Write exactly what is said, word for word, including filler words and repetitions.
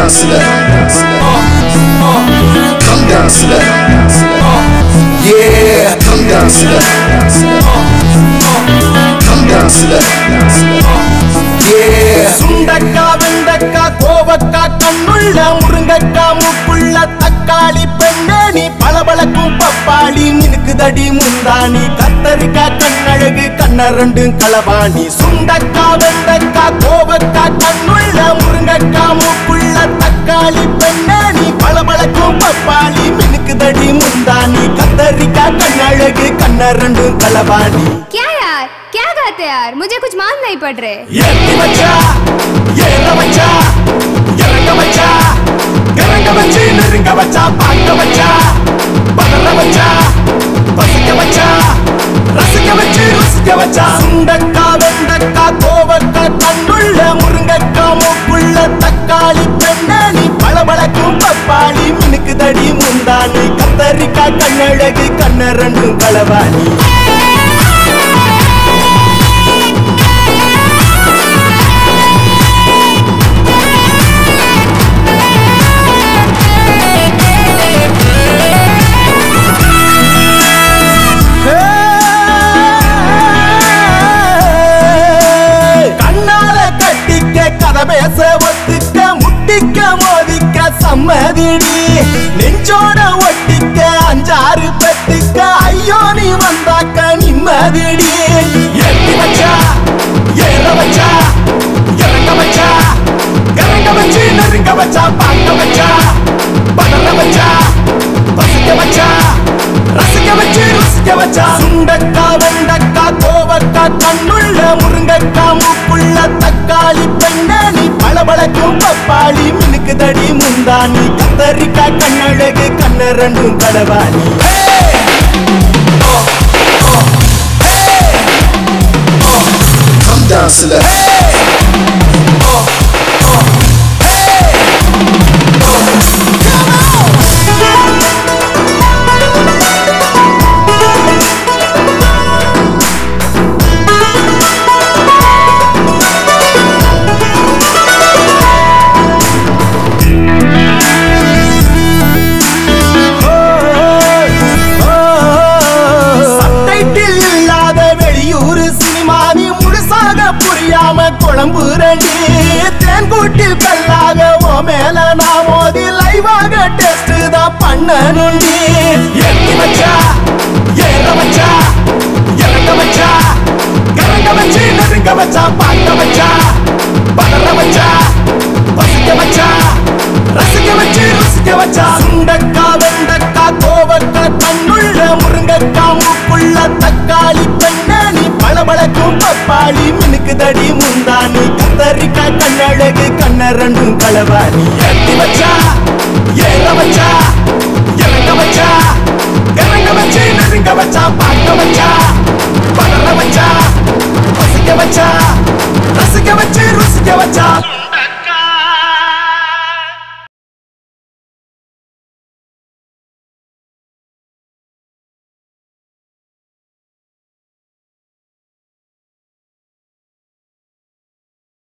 down to that. Come down to that. Yeah, come down to that. Come down to that. Yeah. சுண்டக்கா வெண்டக்கா கோவக்கா கண்ணுள்ள முருங்கக்கா முக்குள்ள தக்காளி பெண்ணே நீ பளபளக்கும் பப்பாளி மினுக்குதடி முந்தானி கத்தரிக்கா கண்ணழகு கண்ணரண்டும் களவாணி சுண்டக்கா வெண்டக்கா கோவக்கா கண்ணுள்ள முருங்கக்கா முக்குள்ள தக்காளி பெண்ணே நீ பளபளக்கும் பப்பாளி மினுக்குதடி முந்தானி கத்தரிக்கா கண்ணழகு கண்ணரண்டும் களவாணி क्या यार क्या गाते यार मुझे कुछ मालूम नहीं पड़ रहे ये बच्चा ये बच्चा ये बच्चा गरंग बच्ची नरंग बच्चा पाक बच्चा बदर बच्चा बसके बच्चा रसके बच्ची रसके बच्चा सुंडक्का वेंडक्का கோவக்கா கண்ணுள்ள முருங்கக்கா மூக்குள்ள தக்காளி பெண்ணே நீ பளபளக்கும் பப்பாளி மினுக்குதடி முந்தானி கத்தரிக்கா கண்ணழகு கண்ணரண்டும் களவாணி பேசவத்துக்க முட்டிக்க மோதிக்க சம்மதிடி நெஞ்சோட ஒட்டிக்க அஞ்சாறு பெத்துக்க ஐயோ நீ வந்தாக்க நிம்மதிடி எட்டி வச்சா ஏற வச்சா இறங்க வச்சா கரங்க வச்சு நெருங்க வச்சா பாக்க வச்சா பதற வச்சா பசிக்க வச்சா ரசிக்க வச்சு ருசிக்க வச்சா சுண்டக்கா வெண்டக்கா கோவக்கா கண்ணுள்ள முருங்கக்கா மூக்குள்ள தக்காளி பெண்ணே நீ பளபளக்கும் பப்பாளி மினுக்குதடி முந்தானி கத்தரிக்கா கண்ணழகு கண்ணரண்டும் களவாணி Come down to that. குழம்புரண்டி தேன்கூட்டில் கல்லாக ஓ மேல நான் மோதி லைவாக டெஸ்ட் தான் பண்ணனுண்டி எட்டி வச்சா ஏற வச்சா இறங்க வச்சா கரங்க வச்சு நெருங்க வச்சா பாக்க வச்சா பதற வச்சா பசிக்க வச்சா ரசிக்க வச்சு ருசிக்க வச்சா சுண்டக்கா வெண்டக்கா கோவக்கா கண்ணுள்ள முருங்கக்கா மூக்குள்ள தக்காளி பெண்ணே நீ பளபளக்கும் பப்பாளி மினுக்குதடி முந்தானி கத்தரிக்கா கண்ணழகு கண்ணரண்டும் களவாணி எட்டி வச்சா ஏற வச்சா இறங்க வச்சா கரங்க வச்சு நெருங்க வச்சா